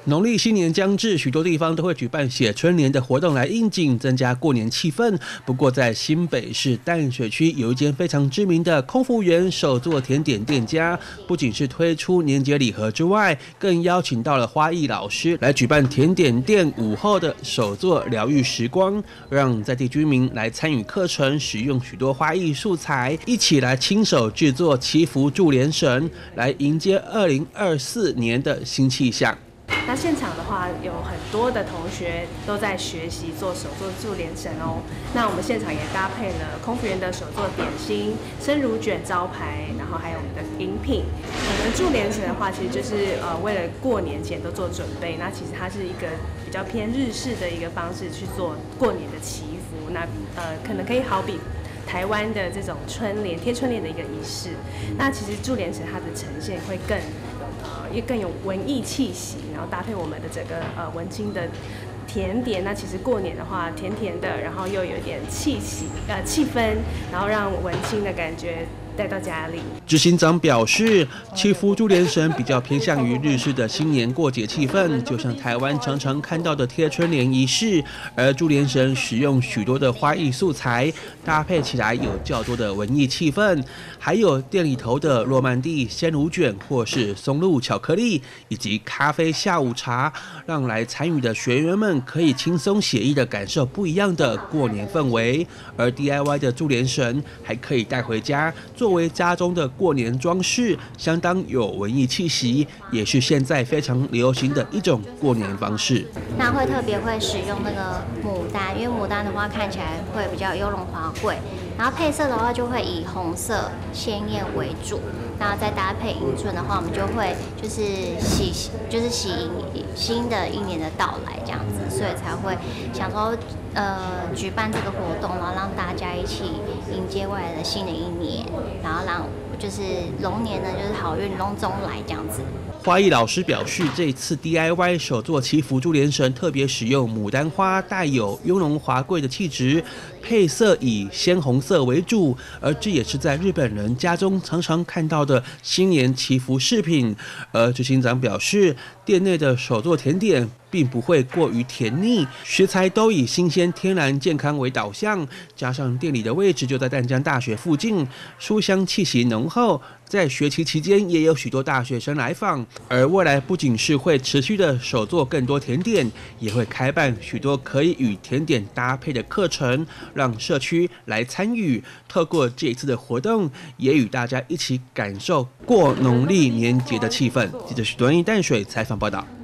农历新年将至，许多地方都会举办写春联的活动来应景，增加过年气氛。不过，在新北市淡水区有一间非常知名的空服员手作甜点店家，不仅是推出年节礼盒之外，更邀请到了花艺老师来举办甜点店午后的手作疗愈时光，让在地居民来参与课程，使用许多花艺素材，一起来亲手制作祈福祝联神，来迎接2024年的新气象。 那现场的话，有很多的同学都在学习做手作祝联神哦。那我们现场也搭配了空服员的手作点心、生乳卷招牌，然后还有我们的饮品。我们祝联神的话，其实就是为了过年前都做准备。那其实它是一个比较偏日式的一个方式去做过年的祈福。那可能可以好比台湾的这种春联贴春联的一个仪式。那其实祝联神它的呈现会也更有文艺气息，然后搭配我们的整个文青的甜点。那其实过年的话，甜甜的，然后又有点气氛，然后让文青的感觉带到家里。 执行长表示，祈福祝联神比较偏向于日式的新年过节气氛，就像台湾常常看到的贴春联仪式，而祝联神使用许多的花艺素材，搭配起来有较多的文艺气氛，还有店里头的诺曼底鲜乳卷或是松露巧克力，以及咖啡下午茶，让来参与的学员们可以轻松写意的感受不一样的过年氛围。而 DIY 的祝联神还可以带回家，作为家中的过年装饰，相当有文艺气息，也是现在非常流行的一种过年方式。 那会特别会使用那个牡丹，因为牡丹的话看起来会比较雍容华贵，然后配色的话就会以红色鲜艳为主，然后再搭配迎春的话，我们就会喜新的一年的到来这样子，所以才会想说举办这个活动，然后让大家一起迎接未来的新的一年，然后让就是龙年呢就是好运龙中来这样子。 花艺老师表示，这次 DIY 手作祈福祝联神特别使用牡丹花，带有雍容华贵的气质，配色以鲜红色为主，而这也是在日本人家中常常看到的新年祈福饰品。而执行长表示，店内的手作甜点并不会过于甜腻，食材都以新鲜、天然、健康为导向，加上店里的位置就在淡江大学附近，书香气息浓厚。在学期期间，也有许多大学生来访，而未来不仅是会持续的手做更多甜点，也会开办许多可以与甜点搭配的课程，让社区来参与。透过这一次的活动，也与大家一起感受过农历年节的气氛。记者许端义淡水采访报道。